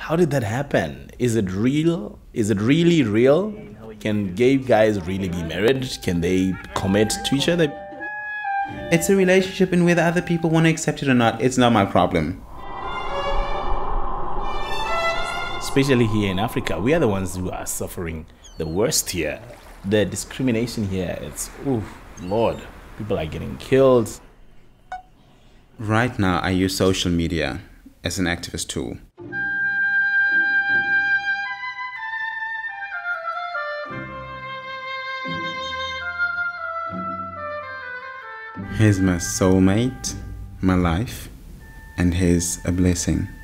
how did that happen? Is it real? Is it really real? Can gay guys really be married? Can they commit to each other? It's a relationship, and whether other people want to accept it or not, it's not my problem. Especially here in Africa, we are the ones who are suffering the worst here. The discrimination here, it's, ooh, Lord, people are getting killed. Right now, I use social media as an activist tool. He's my soulmate, my life, and he's a blessing.